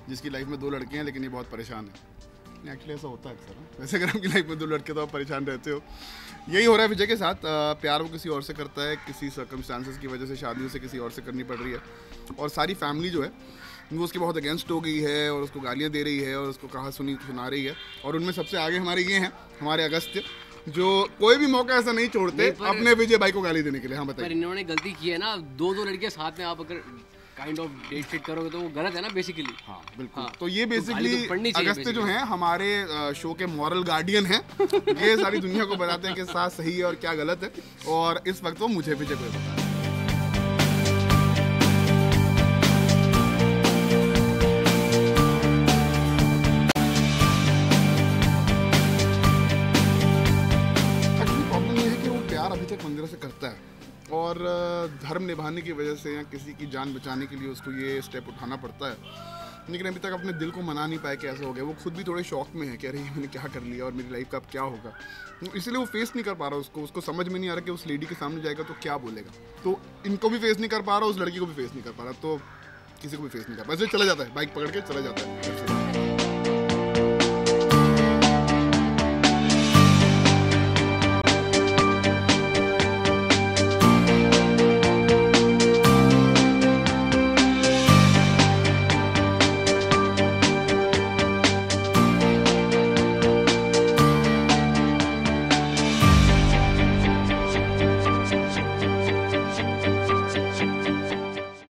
जिसकी लाइफ में 2 लड़के हैं लेकिन ये बहुत परेशान है। एक्चुअली ऐसा होता है अक्सर। वैसे अगर आपकी लाइफ में 2 लड़के तो आप परेशान रहते हो। यही हो रहा है विजय के साथ। प्यार वो किसी और से करता है, किसी सर्कमस्टांसेस की वजह से शादी उसे किसी और से करनी पड़ रही है, और सारी फैमिली जो है वो उसके बहुत अगेंस्ट हो गई है और उसको गालियाँ दे रही है और उसको कहा सुना रही है। और उनमें सबसे आगे हमारे ये हैं, हमारे अगस्त्य, जो कोई भी मौका ऐसा नहीं छोड़ते अपने विजय भाई को गाली देने के लिए। हाँ बताइए। पर इन्होंने गलती की है ना, 2 लड़के साथ में आप अगर काइंड ऑफ डेट सेट करोगे तो वो गलत है ना बेसिकली। हाँ बिल्कुल। हाँ, तो ये बेसिकली अगस्त्य जो हैं हमारे शो के मॉरल गार्डियन हैं। ये सारी दुनिया को बताते हैं कि क्या सही है और क्या गलत है, और इस वक्त वो मुझे विजय को बताते हैं। प्रॉब्लम ये है कि वो प्यार अभी तक मंदिर से करता है, और धर्म निभाने की वजह से या किसी की जान बचाने के लिए उसको ये स्टेप उठाना पड़ता है, लेकिन अभी तक अपने दिल को मना नहीं पाया कि ऐसा हो गया। वो खुद भी थोड़े शौक में है कि अरे मैंने क्या कर लिया और मेरी लाइफ का अब क्या होगा। इसलिए वो फेस नहीं कर पा रहा उसको समझ में नहीं आ रहा कि उस लेडी के सामने जाएगा तो क्या बोलेगा। तो इनको भी फेस नहीं कर पा रहा, उस लड़की को भी फेस नहीं कर पा रहा, तो किसी को भी फेस नहीं कर पा रहा, इसलिए चला जाता है, बाइक पकड़ के चला जाता है।